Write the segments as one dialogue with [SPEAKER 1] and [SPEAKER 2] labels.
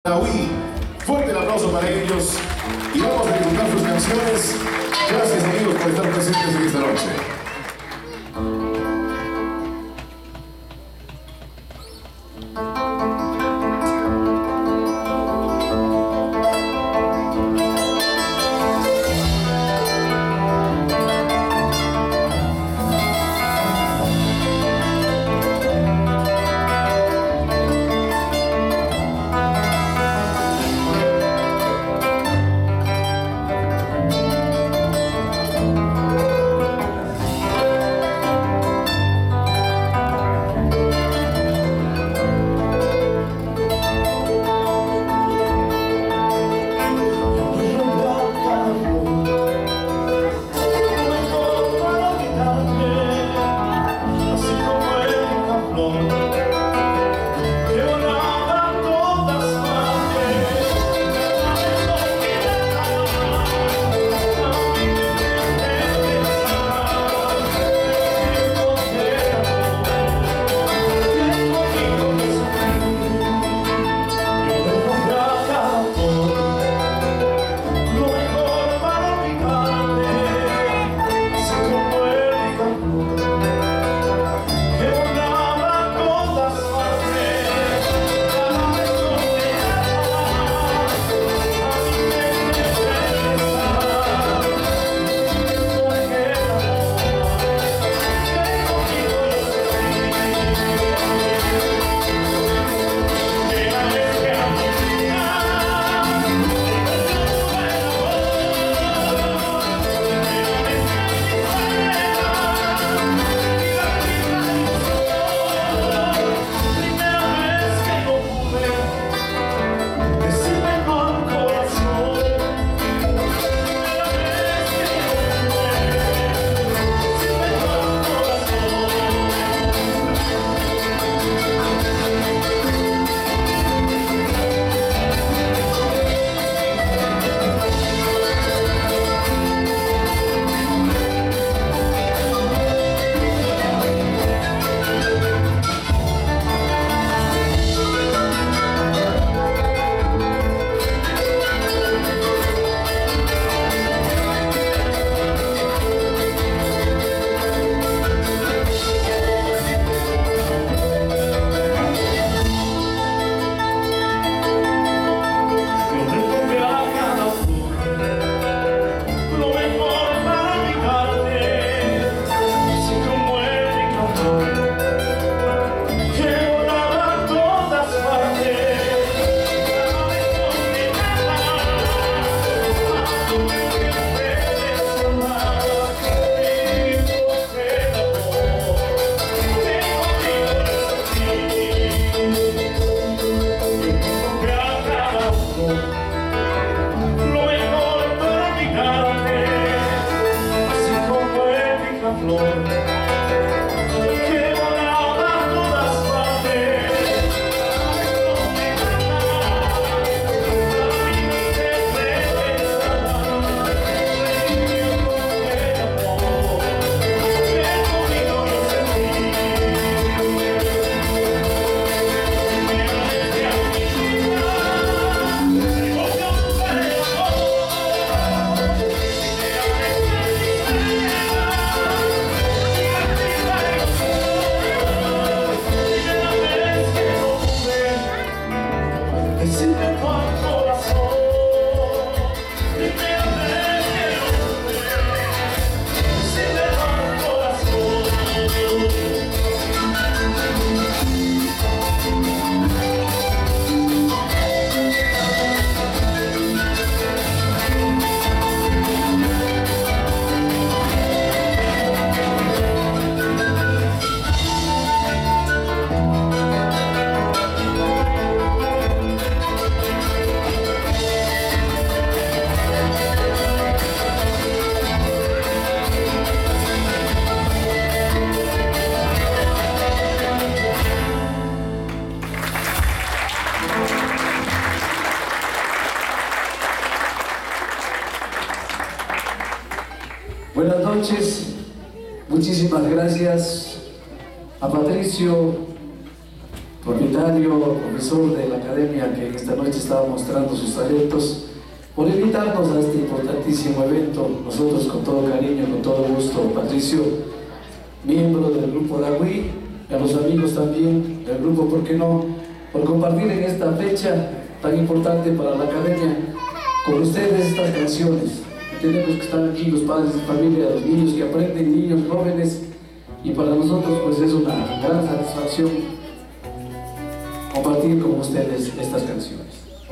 [SPEAKER 1] Nahui. Fuerte el aplauso para ellos y vamos a disfrutar sus canciones. Gracias amigos por estar presentes en esta noche.
[SPEAKER 2] Buenas noches, muchísimas gracias a Patricio por propietario, profesor de la academia que esta noche estaba mostrando sus talentos, por invitarnos a este importantísimo evento. Nosotros con todo cariño, con todo gusto, Patricio, miembro del grupo Dagüí, y a los amigos también del grupo, ¿por qué no?, por compartir en esta fecha tan importante para la academia con ustedes estas canciones. Tenemos que estar aquí los padres de familia, los niños que aprenden, niños jóvenes, y para nosotros pues es una gran satisfacción compartir con ustedes estas canciones.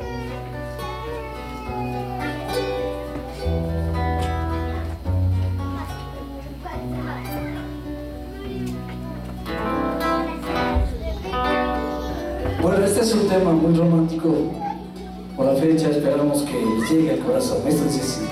[SPEAKER 2] Bueno, este es un tema muy romántico. Por la fecha esperamos que les llegue al corazón. Esto es así.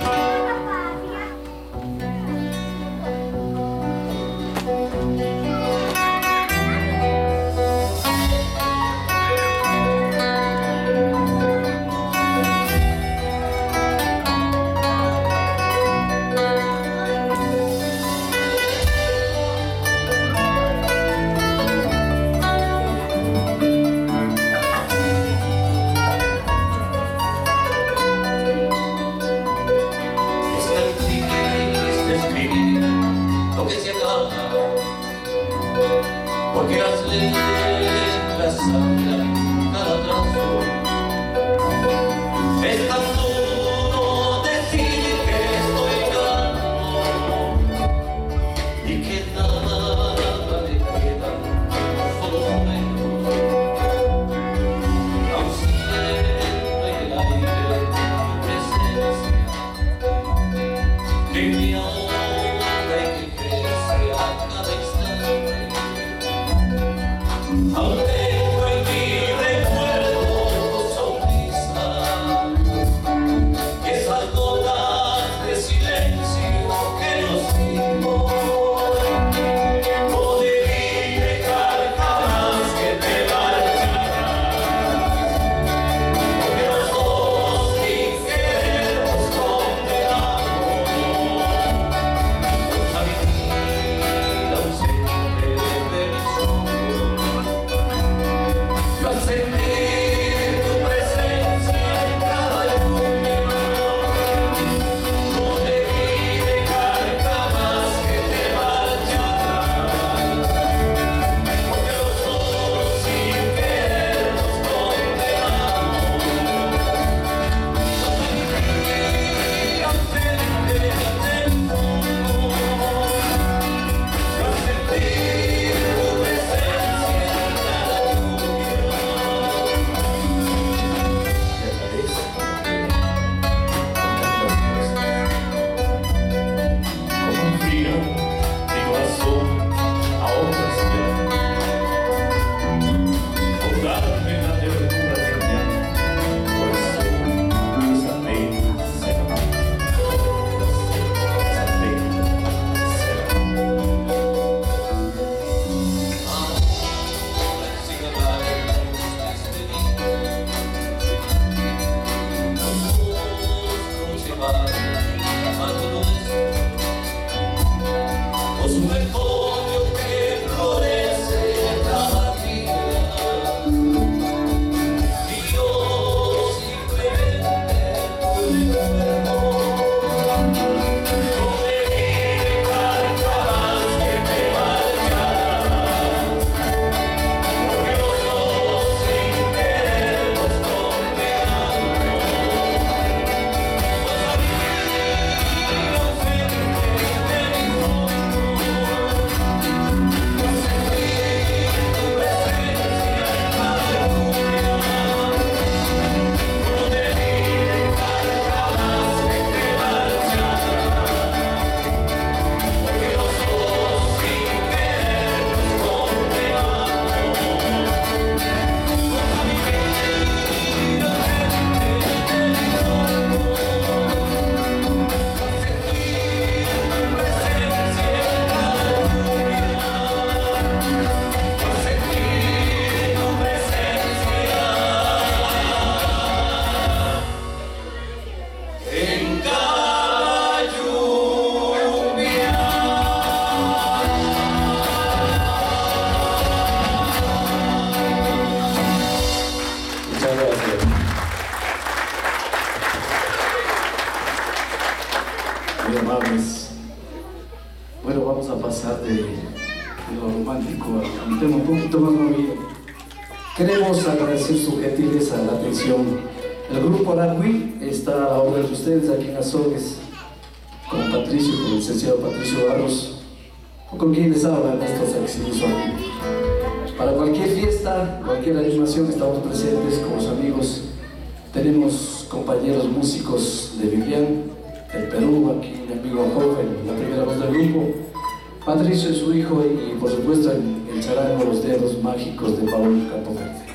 [SPEAKER 2] pues bueno, vamos a pasar de lo romántico a un tema un poquito más movido. Queremos agradecer su gentileza, la atención. El grupo Aragüí está a la orden de ustedes aquí en Azogues, con Patricio, con el licenciado Patricio Barros, con quien les habla Ernesto Saxilizo. Para cualquier fiesta, cualquier animación, estamos presentes con los amigos. Tenemos compañeros músicos de Vivian, del Perú, aquí mi amigo joven, la primera voz del grupo, Patricio y su hijo, y por supuesto el charango Los Dedos Mágicos de Paul Campoverde.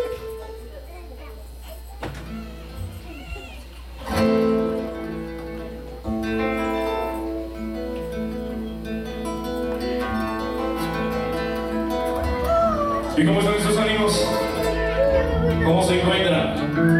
[SPEAKER 3] ¿Y cómo están sus ánimos? ¿Cómo se encuentran?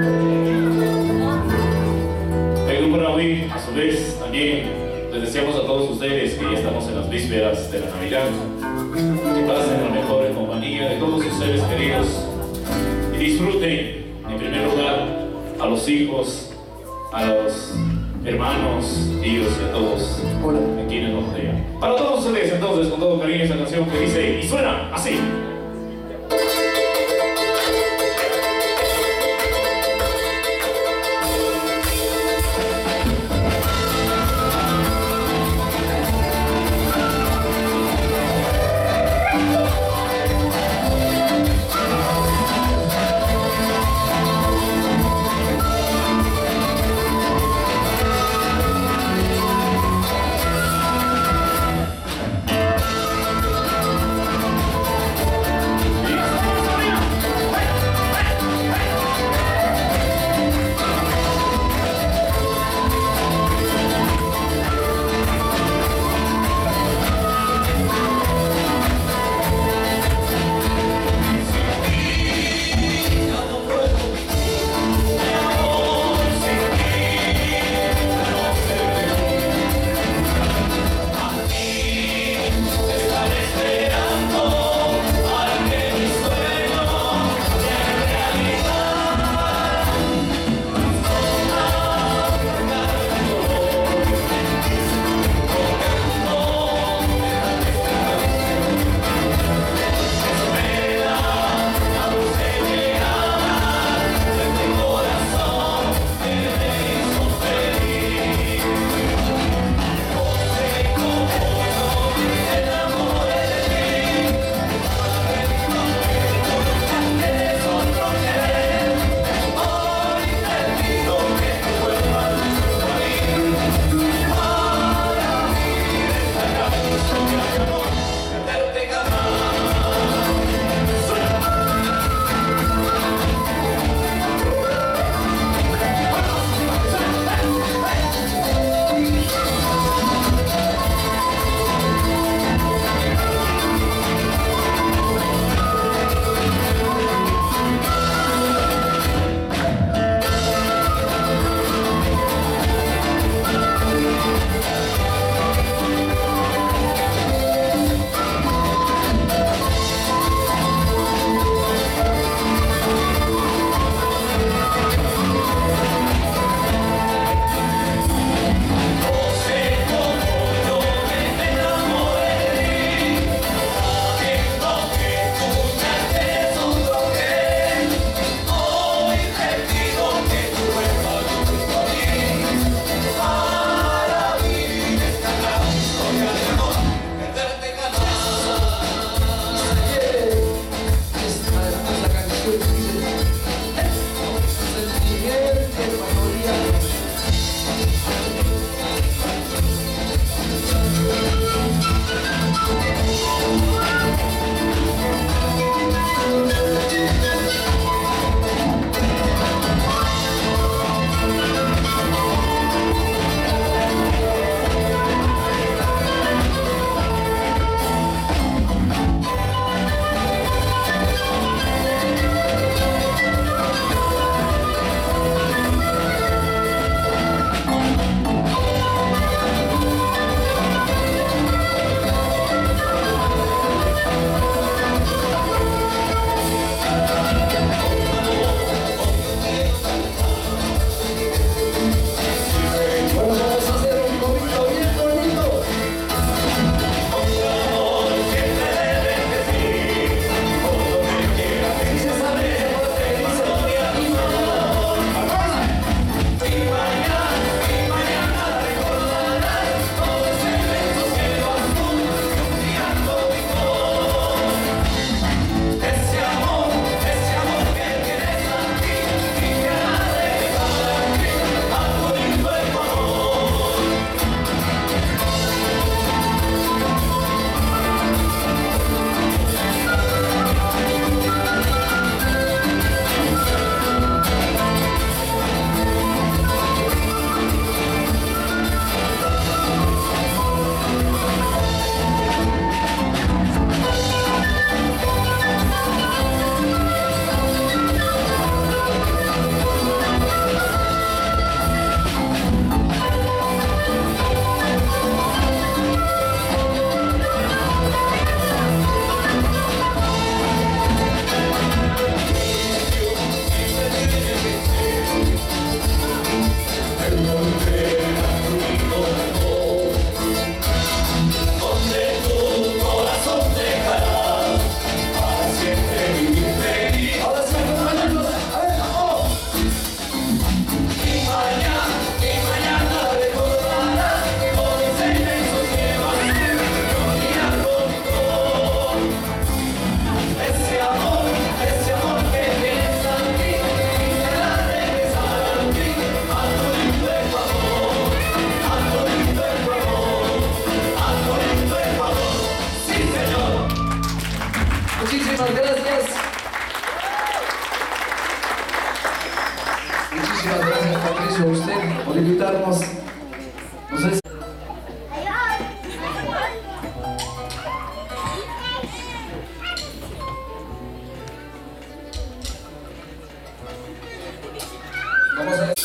[SPEAKER 3] El grupo Aragüí, a su vez, también les deseamos a todos ustedes que ya estamos en las vísperas de la Navidad, que pasen la mejor en compañía de todos sus seres queridos y disfruten, en primer lugar, a los hijos, a los hermanos, tíos y a todos a quienes nos rodean. Para todos ustedes, entonces, con todo cariño, esta canción que dice y suena así.
[SPEAKER 2] Patricio, a usted por invitarnos. No sé si... Vamos a ver.